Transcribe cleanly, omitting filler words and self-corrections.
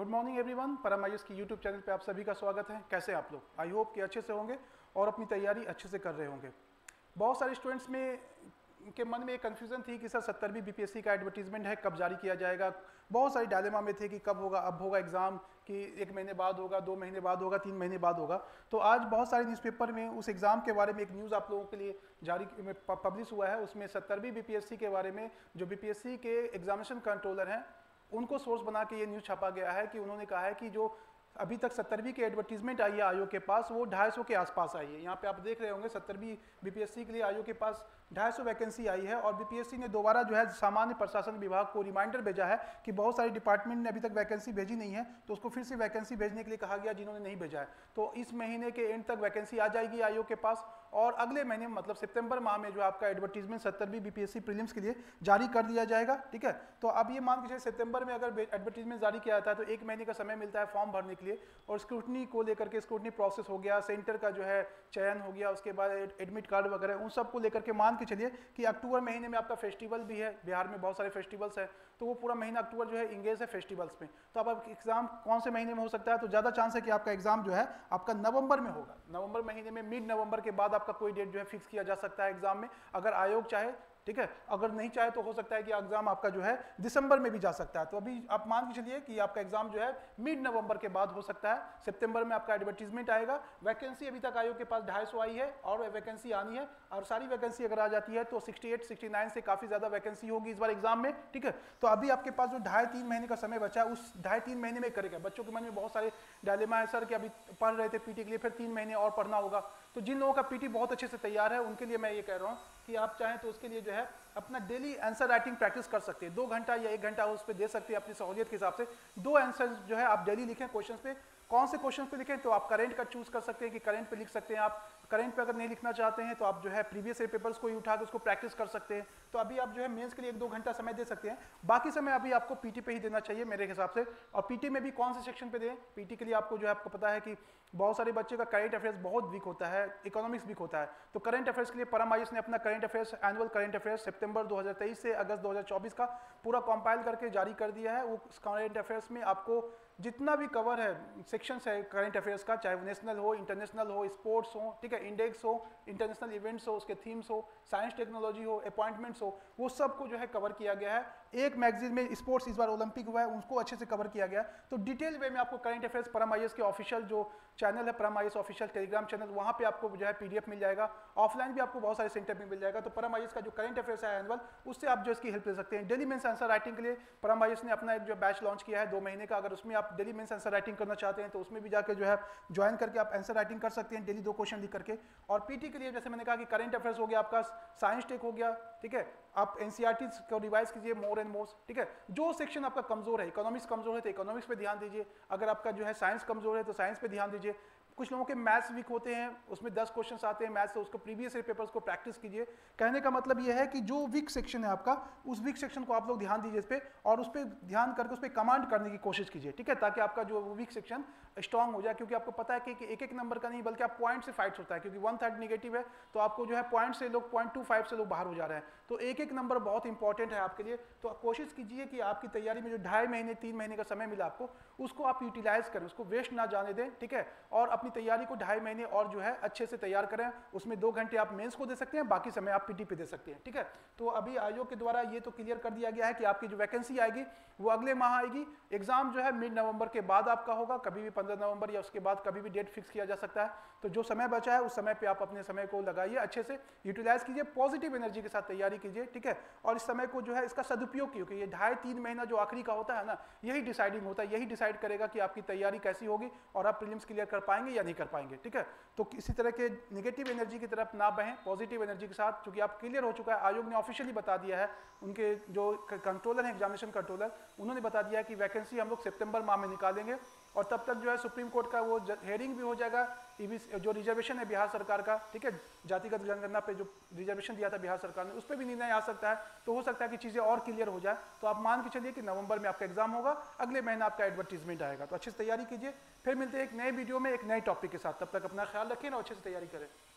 Good morning everyone, Param IAS की YouTube channel पे आप सभी का स्वागत है। कैसे हैं आप लोग? आई होप कि अच्छे से होंगे और अपनी तैयारी अच्छे से कर रहे होंगे। बहुत सारे स्टूडेंट्स में के मन में एक कन्फ्यूजन थी कि सर 70वीं बीपीएससी का एडवर्टीजमेंट है, कब जारी किया जाएगा। बहुत सारी डायलेमा में थे कि कब होगा, अब होगा एग्जाम कि 1 महीने बाद होगा, 2 महीने बाद होगा, 3 महीने बाद होगा। तो आज बहुत सारे न्यूज़पेपर में उस एग्जाम के बारे में एक न्यूज़ आप लोगों के लिए जारी पब्लिश हुआ है। उसमें 70वीं बीपीएससी के बारे में जो बीपीएससी के एग्जामिनेशन कंट्रोलर हैं उनको सोर्स बना के ये न्यूज़ छापा गया है कि उन्होंने कहा है कि जो अभी तक 70वीं की एडवर्टीजमेंट आई है आयोग के पास, वो 250 के आसपास आई है। यहाँ पे आप देख रहे होंगे 70वीं बीपीएससी के लिए आयोग के पास 250 वैकेंसी आई है और बीपीएससी ने दोबारा जो है सामान्य प्रशासन विभाग को रिमाइंडर भेजा है कि बहुत सारी डिपार्टमेंट ने अभी तक वैकेंसी भेजी नहीं है, तो उसको फिर से वैकेंसी भेजने के लिए कहा गया जिन्होंने नहीं भेजा है। तो इस महीने के एंड तक वैकेंसी आ जाएगी आयोग के पास और अगले महीने मतलब सितंबर माह में जो आपका एडवर्टीजमेंट 70वीं बीपीएससी प्रीलिम्स के लिए जारी कर दिया जाएगा। ठीक है, तो अब ये मान के चलिए सितंबर में अगर एडवर्टीजमेंट जारी किया जाता है तो 1 महीने का समय मिलता है फॉर्म भरने के लिए और स्क्रूटनी को लेकर के स्क्रूटनी प्रोसेस हो गया, सेंटर का जो है चयन हो गया, उसके बाद एडमिट कार्ड वगैरह उन सब को लेकर के मान के चलिए कि अक्टूबर महीने में आपका फेस्टिवल भी है। बिहार में बहुत सारे फेस्टिवल्स हैं, तो वो पूरा महीना अक्टूबर जो है इंगेज है फेस्टिवल्स में। तो अब एग्जाम कौन से महीने में हो सकता है? तो ज़्यादा चांस है कि आपका एग्जाम जो है आपका नवंबर में होगा। नवंबर महीने में, मिड नवंबर के बाद आपका कोई डेट जो है फिक्स किया जा सकता है एग्जाम में, अगर आयोग चाहे। ठीक है, अगर नहीं चाहे तो हो सकता है कि एग्जाम आपका जो है दिसंबर में भी जा सकता है। तो अभी आप मान के चलिए कि आपका एग्जाम जो है मिड नवंबर के बाद हो सकता है। सितंबर में आपका एडवर्टीजमेंट आएगा। वैकेंसी अभी तक आयोग के पास 250 आई है और वैकेंसी आनी है और सारी वैकेंसी अगर आ जाती है तो 68-69 से काफी ज्यादा वैकेंसी होगी इस बार एग्जाम में। ठीक है, तो अभी आपके पास जो 2.5-3 महीने का समय बचा है उस 2.5-3 महीने में करेगा। बच्चों के मन में बहुत सारे डायलेमा है सर कि अभी पढ़ रहे थे पीटी के लिए, फिर 3 महीने और पढ़ना होगा। तो जिन लोगों का पीटी बहुत अच्छे से तैयार है उनके लिए मैं ये कह रहा हूँ कि आप चाहें तो उसके लिए जो है अपना डेली आंसर राइटिंग प्रैक्टिस कर सकते हैं। 2 घंटा या 1 घंटा उस पर दे सकते हैं अपनी सहूलियत के हिसाब से। 2 आंसर जो है आप डेली लिखें क्वेश्चन पे। कौन से क्वेश्चन पे लिखें? तो आप करेंट का चूज कर सकते हैं कि करेंट पे लिख सकते हैं आप। करेंट पे अगर नहीं लिखना चाहते हैं तो आप जो है प्रीवियस ईयर पेपर्स को ही उठा के उसको प्रैक्टिस कर सकते हैं। तो अभी आप जो है मेंस के लिए 1-2 घंटा समय दे सकते हैं, बाकी समय अभी आपको पीटी पे ही देना चाहिए मेरे हिसाब से। और पीटी में भी कौन से सेक्शन पे दें? पीटी के लिए आपको जो है आपको पता है कि बहुत सारे बच्चे का करंट अफेयर्स बहुत वीक होता है, इकोनॉमिक्स वीक होता है। तो करंट अफेयर्स के लिए परम आईएएस ने अपना current affairs annual current affairs सितंबर 2023 से अगस्त 2024 का पूरा कंपाइल करके जारी कर दिया है। वो करंट अफेयर्स में आपको जितना भी कवर है सेक्शंस है करंट अफेयर्स का, चाहे वो नेशनल हो, इंटरनेशनल हो, स्पोर्ट्स हो, ठीक है, इंडेक्स हो, इंटरनेशनल इवेंट्स हो, उसके थीम्स हो, साइंस टेक्नोलॉजी हो, अपॉइंटमेंट्स हो, वो सबको जो है कवर किया गया है। एक मैगजीन में स्पोर्ट्स इस बार ओलंपिक हुआ है उसको अच्छे से कवर किया गया। तो डिटेल वे में आपको करंट अफेयर्स परम आईएएस के ऑफिशियल जो चैनल है Param IAS official Telegram channel, वहाँ पे आपको जो है पीडीएफ मिल जाएगा। ऑफलाइन भी आपको बहुत सारे सेंटर में मिल जाएगा। तो परम आईएएस का जो करंट अफेयर्स है एनुअल, उससे आप जो इसकी हेल्प ले सकते हैं। डेली मेंस आंसर राइटिंग के लिए परम आईएएस ने अपना एक जो बैच लॉन्च किया है 2 महीने का। अगर उसमें आप डेली मेंस आंसर राइटिंग करना चाहते हैं तो उसमें भी जाकर जो है ज्वाइन करके आप आंसर राइटिंग कर सकते हैं, डेली 2 क्वेश्चन लिख करके। और पीटी के लिए जैसे मैंने कहा कि करंट अफेयर्स हो गया आपका, साइंस टेक हो गया, ठीक है, आप एनसीईआरटी को रिवाइज कीजिए मोर एंड मोर। ठीक है, जो सेक्शन आपका कमजोर है, इकोनॉमिक्स कमजोर है तो इकोनॉमिक्स पे ध्यान दीजिए। अगर आपका जो है साइंस कमजोर है तो साइंस पे ध्यान दीजिए। कुछ लोगों के मैथ्स वीक होते हैं, उसमें 10 क्वेश्चंस आते हैं मैथ्स से, उसको प्रीवियस ईयर पेपर्स को प्रैक्टिस कीजिए। कहने का मतलब यह है कि जो वीक सेक्शन है आपका, उस वीक सेक्शन को आप लोग ध्यान दीजिए इस पे और उस पर ध्यान करके उस पर कमांड करने की कोशिश कीजिए। ठीक है, ताकि आपका जो वीक सेक्शन स्ट्रांग हो जाए। क्योंकि आपको पता है कि एक नंबर का नहीं बल्कि आप पॉइंट से फाइट होता है, क्योंकि 1/3 नेगेटिव है तो आपको जो है पॉइंट से लोग 0.25 से लोग बाहर हो जा रहे हैं। तो एक नंबर बहुत इंपॉर्टेंट है आपके लिए। तो कोशिश कीजिए कि आपकी तैयारी में जो 2.5 महीने 3 महीने का समय मिला आपको, उसको आप यूटिलाइज करें, उसको वेस्ट ना जाने दें। ठीक है, और अपनी तैयारी को 2.5 महीने और जो है अच्छे से तैयार करें। उसमें 2 घंटे आप मेंस को दे सकते हैं, बाकी समय आप पीटी पे दे सकते हैं। ठीक है, तो अभी आयोग के द्वारा ये तो क्लियर कर दिया गया है कि आपकी जो वैकेंसी आएगी वो अगले माह आएगी। एग्जाम जो है मिड नवंबर के बाद आपका होगा, कभी भी 15 नवंबर या उसके बाद कभी भी डेट फिक्स किया जा सकता है। तो जो समय बचा है उस समय पे आप अपने समय को लगाइए, अच्छे से यूटिलाइज कीजिए, पॉजिटिव एनर्जी के साथ तैयारी कीजिए। ठीक है, और इस समय को जो है इसका सदुपयोग कीजिए। ये 2.5-3 महीना जो आखिरी का होता है ना, यही डिसाइडिंग होता है, यही डिसाइड करेगा कि आपकी तैयारी कैसी होगी और आप प्रीलिम्स क्लियर कर पाएंगे या नहीं कर पाएंगे। ठीक है, तो किसी तरह के नेगेटिव एनर्जी की तरफ ना बहें, पॉजिटिव एनर्जी के साथ, क्योंकि आप क्लियर हो चुका है। आयोग ने ऑफिशियली बता दिया है, उनके जो कंट्रोलर हैं एग्जामिनेशन कंट्रोलर, उन्होंने बता दिया है कि वैकेंसी हम लोग सितंबर माह में निकालेंगे और तब तक जो है सुप्रीम कोर्ट का वो हेयरिंग भी हो जाएगा। जो रिजर्वेशन है बिहार सरकार का, ठीक है, जातिगत जनगणना पे जो रिजर्वेशन दिया था बिहार सरकार ने, उस पर भी निर्णय आ सकता है। तो हो सकता है कि चीज़ें और क्लियर हो जाए। तो आप मान के चलिए कि नवंबर में आपका एग्जाम होगा, अगले महीने आपका एडवर्टीजमेंट आएगा। तो अच्छे से तैयारी कीजिए। फिर मिलते हैं एक नए वीडियो में एक नए टॉपिक के साथ। तब तक अपना ख्याल रखें और अच्छे से तैयारी करें।